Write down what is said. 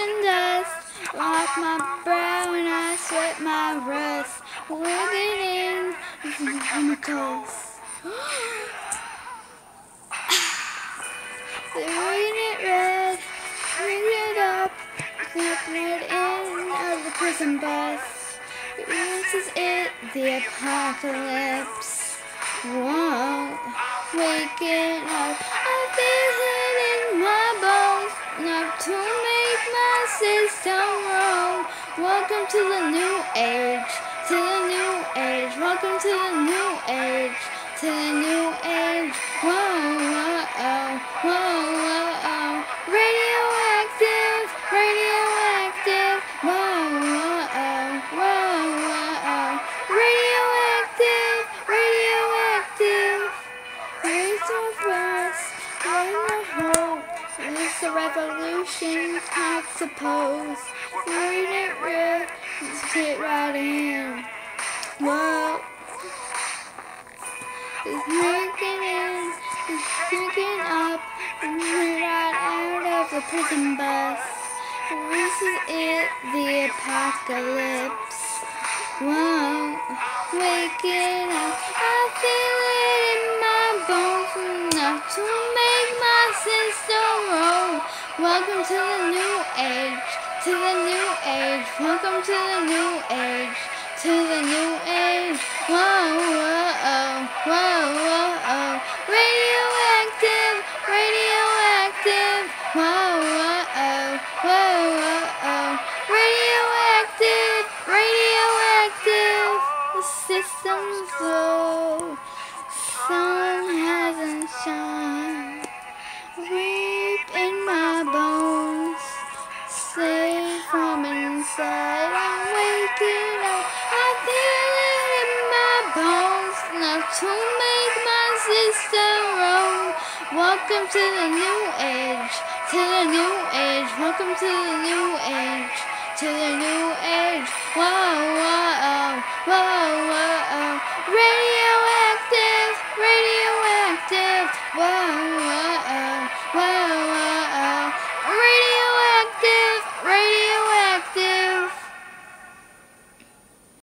and dust. Rock my brow and I sweat my rust. Living in the chemicals. They're reading it red, reading it up, right in of the prison bus. This is it, the apocalypse. Whoa, waking up, I feel it in my bones, enough to make my system roll. Welcome to the new age, to the new age. Welcome to the new age, to the new age. Whoa, whoa, oh, whoa, whoa, oh. Radioactive, radioactive. Whoa, whoa, oh, whoa, whoa, oh. Radioactive, radioactive. Raise your voice, raise your hope. It's a revolution, I suppose. Read it real, just get right in. Whoa. It's making in, it's picking up, and we're right out of the prison bus. This is it, the apocalypse. Whoa, waking up, I feel it in my bones, enough to make my system roll. Welcome to the new age, to the new age. Welcome to the new age, to the new age. Whoa, whoa, oh, whoa, whoa, oh. Radioactive, radioactive. Whoa, whoa, oh, whoa, whoa, oh. Radioactive, radioactive. The system's low, sun hasn't shone. Reap in my bones, slave from inside. I'm waking up, I feel it in my bones, enough to make my system roll. Welcome to the new age, to the new age. Welcome to the new age, to the new age. Whoa, whoa, oh, whoa, whoa, oh. Radioactive, radioactive. Whoa.